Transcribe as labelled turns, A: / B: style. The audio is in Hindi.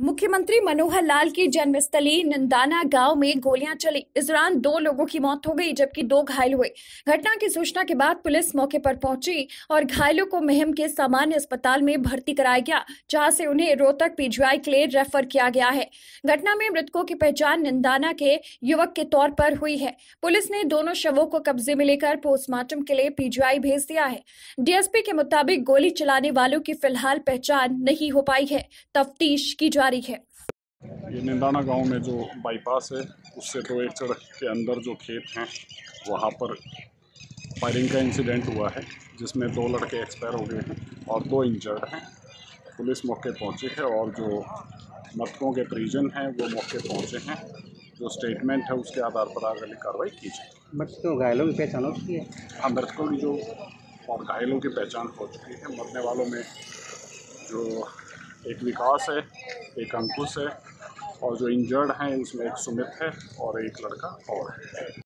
A: मुख्यमंत्री मनोहर लाल की जन्मस्थली निंदाना गांव में गोलियां चली। इस दौरान 2 लोगों की मौत हो गई जबकि 2 घायल हुए। घटना की सूचना के बाद पुलिस मौके पर पहुंची और घायलों को महम के सामान्य अस्पताल में भर्ती कराया गया, जहां से उन्हें रोहतक पीजीआई के लिए रेफर किया गया है। घटना में मृतकों की पहचान निंदाना के युवक के तौर पर हुई है। पुलिस ने दोनों शवों को कब्जे में लेकर पोस्टमार्टम के लिए पीजीआई भेज दिया है। डीएसपी के मुताबिक गोली चलाने वालों की फिलहाल पहचान नहीं हो पाई है। तफ्तीश की जा रही है।
B: ये निंदाना गांव में जो बाईपास है उससे 2 एकड़ के अंदर जो खेत हैं वहाँ पर फायरिंग का इंसिडेंट हुआ है, जिसमें 2 लड़के एक्सपायर हो गए हैं और 2 इंजर्ड हैं। पुलिस मौके पहुंची है और जो मृतकों के परिजन हैं वो मौके पहुंचे हैं। जो स्टेटमेंट है उसके आधार पर अगली कार्रवाई की जाए।
C: मृतकों घायलों की पहचान हो चुकी है?
B: हाँ, मृतकों की जो और घायलों की पहचान हो चुकी है। मरने वालों में जो एक विकास है, एक अंकुश है और जो इंजर्ड हैं उसमें एक सुमित है और एक लड़का और है।